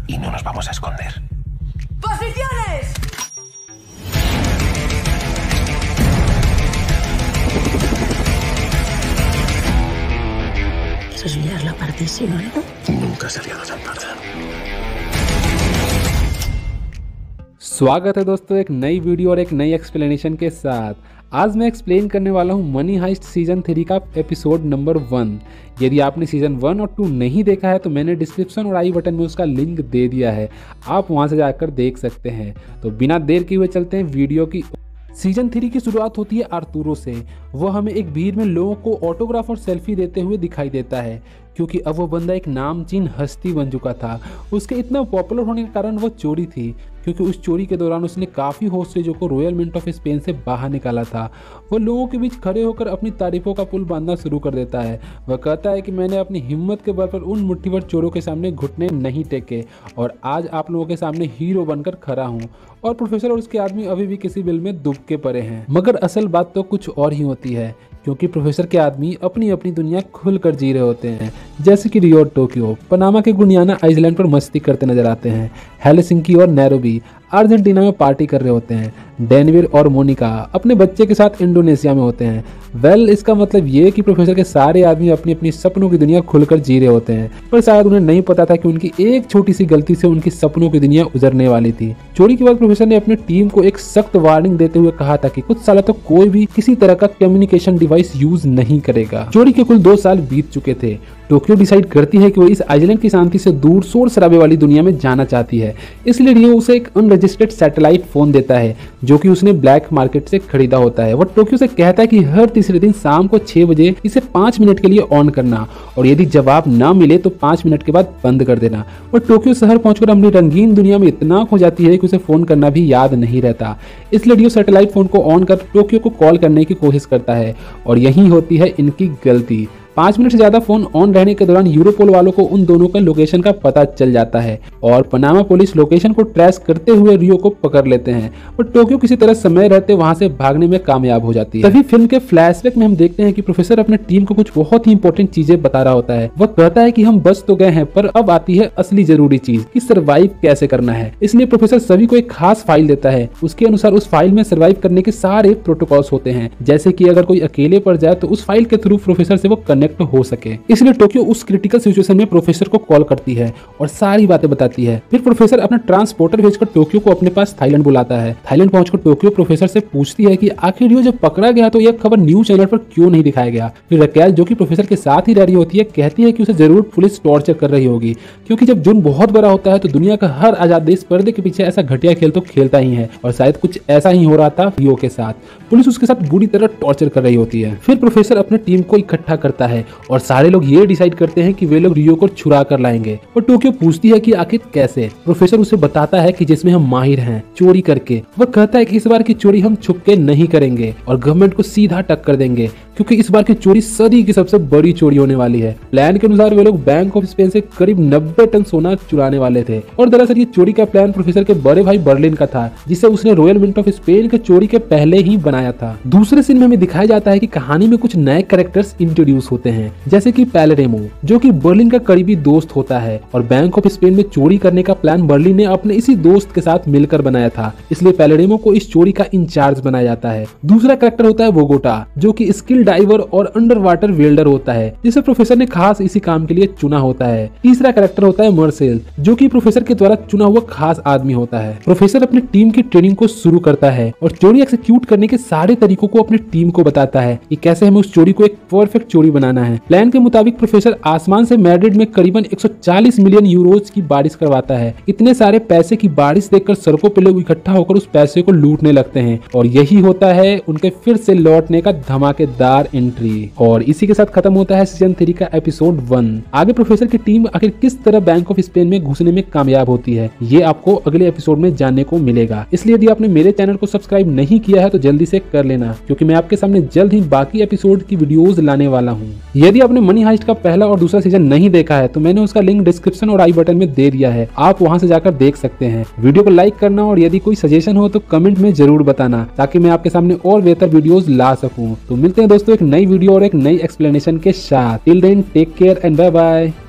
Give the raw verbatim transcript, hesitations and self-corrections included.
y no nos vamos a esconder. ¡Posiciones! Eso es liar la partísima, ¿no? Nunca se ha liado tan parda. स्वागत है दोस्तों एक नई video और एक नई एक्सप्लेनेशन के साथ। आज मैं एक्सप्लेन करने वाला हूँ मनी हाइस्ट सीजन थ्री का एपिसोड नंबर वन। यदि आपने सीजन वन और टू नहीं देखा है तो मैंने डिस्क्रिप्शन और आई बटन में उसका लिंक दे दिया है, आप वहाँ से जाकर देख सकते हैं। तो बिना देर किए हुए चलते हैं वीडियो की। सीजन थ्री की शुरुआत होती है आर्तुरो से। वह हमें एक भीड़ में लोगों को ऑटोग्राफ और सेल्फी देते हुए दिखाई देता है, क्योंकि अब वो बंदा एक नामचीन हस्ती बन चुका था। उसके इतना पॉपुलर होने के कारण वो चोरी थी, क्योंकि उस चोरी के दौरान उसने काफ़ी होस्टेजों को रॉयल मिंट ऑफ स्पेन से बाहर निकाला था। वो लोगों के बीच खड़े होकर अपनी तारीफों का पुल बांधना शुरू कर देता है। वह कहता है कि मैंने अपनी हिम्मत के बल पर उन मुट्ठीभर चोरों के सामने घुटने नहीं टेके और आज आप लोगों के सामने हीरो बनकर खड़ा हूँ। और प्रोफेसर और उसके आदमी अभी भी किसी बिल में डूब के पड़े हैं। मगर असल बात तो कुछ और ही होती है, क्योंकि प्रोफेसर के आदमी अपनी अपनी दुनिया खुलकर जी रहे होते हैं। जैसे कि रियो और टोक्यो पनामा के गुनियाना आइलैंड पर मस्ती करते नजर आते हैं। हेलसिंकी और नैरोबी अर्जेंटीना में पार्टी कर रहे होते हैं। डेनविर और मोनिका अपने बच्चे के साथ इंडोनेशिया में होते हैं। वेल इसका मतलब ये कि प्रोफेसर के सारे आदमी अपनी अपनी सपनों की दुनिया खुलकर जी रहे होते हैं, पर शायद उन्हें नहीं पता था कि उनकी एक छोटी सी गलती से उनकी सपनों की दुनिया उजरने वाली थी। चोरी के बाद प्रोफेसर ने अपनी टीम को एक सख्त वार्निंग देते हुए कहा था कि कुछ सालों तक तो कोई भी किसी तरह का कम्युनिकेशन डिवाइस यूज नहीं करेगा। चोरी के कुल दो साल बीत चुके थे। टोक्यो डिसाइड करती है कि वो इस आइलैंड की शांति से दूर शोर शराबे वाली दुनिया में जाना चाहती है, इसलिए रियो उसे एक अनरजिस्टर्ड सैटेलाइट फोन देता है जो कि उसने ब्लैक मार्केट से खरीदा होता है। वो टोक्यो से कहता है कि हर तीसरे दिन शाम को छह बजे इसे पाँच मिनट के लिए ऑन करना और यदि जवाब ना मिले तो पाँच मिनट के बाद बंद कर देना। और टोक्यो शहर पहुंचकर अपनी रंगीन दुनिया में इतना खो जाती है कि उसे फोन करना भी याद नहीं रहता। इसलिए रियो सैटेलाइट फोन को ऑन कर टोक्यो को कॉल करने की कोशिश करता है और यही होती है इनकी गलती। पाँच मिनट से ज्यादा फोन ऑन रहने के दौरान यूरोपोल वालों को उन दोनों का लोकेशन का पता चल जाता है और पनामा पुलिस लोकेशन को ट्रेस करते हुए रियो को पकड़ लेते हैं। और टोक्यो किसी तरह समय रहते वहां से भागने में कामयाब हो जाती है। तभी फिल्म के फ्लैशबैक में हम देखते हैं कि प्रोफेसर अपने टीम को कुछ बहुत ही इंपॉर्टेंट चीजें बता रहा होता है। वह कहता है कि हम बच तो गए हैं, पर अब आती है असली जरूरी चीज कि सर्वाइव कैसे करना है। इसलिए प्रोफेसर सभी को एक खास फाइल देता है। उसके अनुसार उस फाइल में सर्वाइव करने के सारे प्रोटोकॉल्स होते हैं, जैसे की अगर कोई अकेले पड़ जाए तो उस फाइल के थ्रू प्रोफेसर से वो कनेक्ट हो सके। इसलिए टोक्यो उस क्रिटिकल सिचुएशन में प्रोफेसर को कॉल करती है और सारी बातें बताती है। फिर प्रोफेसर अपना ट्रांसपोर्टर भेजकर टोक्यो को अपने पास थाईलैंड बुलाता है। थाईलैंड पहुंचकर टोक्यो प्रोफेसर से पूछती है कि आखिर रियो जब पकड़ा गया तो यह खबर न्यूज चैनल पर क्यों नहीं दिखाया गया। फिर रकेल जो कि प्रोफेसर के साथ ही रह रही होती है कहती है कि उसे जरूर पुलिस टॉर्चर कर रही होगी, क्योंकि जब जुर्म बहुत बड़ा होता है तो दुनिया का हर आजाद देश पर्दे के पीछे ऐसा घटिया खेल तो खेलता ही है और शायद कुछ ऐसा ही हो रहा था रियो के साथ। पुलिस उसके साथ बुरी तरह टॉर्चर कर रही होती है। फिर प्रोफेसर अपनी टीम को इकट्ठा करता है और सारे लोग ये डिसाइड करते हैं कि वे लोग रियो को छुड़ा कर लाएंगे। और टोक्यो पूछती है कि आखिर कैसे। प्रोफेसर उसे बताता है कि जिसमें हम माहिर हैं, चोरी करके। वह कहता है कि इस बार की चोरी हम छुप के नहीं करेंगे और गवर्नमेंट को सीधा टक्कर देंगे, क्योंकि इस बार की चोरी सदी की सबसे बड़ी चोरी होने वाली है। प्लान के अनुसार वे लोग बैंक ऑफ स्पेन से करीब नब्बे टन सोना चुराने वाले थे और दरअसल ये चोरी का प्लान प्रोफेसर के बड़े भाई बर्लिन का था, जिसे उसने रॉयल मिंट ऑफ स्पेन के चोरी के पहले ही बनाया था। दूसरे सीन में हमें दिखाया जाता है कि कहानी में कुछ नए कैरेक्टर्स इंट्रोड्यूस होते हैं, जैसे कि पैलेरेमो जो कि बर्लिन का करीबी दोस्त होता है और बैंक ऑफ स्पेन में चोरी करने का प्लान बर्लिन ने अपने इसी दोस्त के साथ मिलकर बनाया था, इसलिए पैलेरेमो को इस चोरी का इंचार्ज बनाया जाता है। दूसरा कैरेक्टर होता है बोगोटा जो कि स्किल डाइवर और अंडर वाटर वेल्डर होता है, जिसे प्रोफेसर ने खास इसी काम के लिए चुना होता है। तीसरा कैरेक्टर होता है मर्सेल जो कि प्रोफेसर के द्वारा चुना हुआ खास आदमी होता है। प्रोफेसर अपनी टीम की ट्रेनिंग को शुरू करता है और चोरी एक्सिक्यूट करने के सारे तरीकों को अपनी टीम को बताता है कि कैसे हमें उस चोरी को एक परफेक्ट चोरी बनाना है। प्लान के मुताबिक प्रोफेसर आसमान से मैड्रिड में करीबन एक सौ चालीस मिलियन यूरोज की बारिश करवाता है। इतने सारे पैसे की बारिश देखकर सड़कों पर लोग इकट्ठा होकर उस पैसे को लूटने लगते हैं और यही होता है उनके फिर से लौटने का धमाकेदार एंट्री। और इसी के साथ खत्म होता है सीजन थ्री का एपिसोड वन। आगे प्रोफेसर की टीम आखिर किस तरह बैंक ऑफ स्पेन में घुसने में कामयाब होती है, ये आपको अगले एपिसोड में जानने को मिलेगा। इसलिए यदि आपने मेरे चैनल को सब्सक्राइब नहीं किया है तो जल्दी से कर लेना, क्योंकि मैं आपके सामने जल्द ही बाकी एपिसोड की वीडियोस लाने वाला हूँ। यदि आपने मनी हाइस्ट का पहला और दूसरा सीजन नहीं देखा है तो मैंने उसका लिंक डिस्क्रिप्शन और आई बटन में दे दिया है, आप वहां से जाकर देख सकते हैं। वीडियो को लाइक करना और यदि कोई सजेशन हो तो कमेंट में जरूर बताना, ताकि मैं आपके सामने और बेहतर वीडियोस ला सकूं। तो मिलते हैं दोस्तों एक नई वीडियो और एक नई एक्सप्लेनेशन के साथ। Till then take care and bye bye.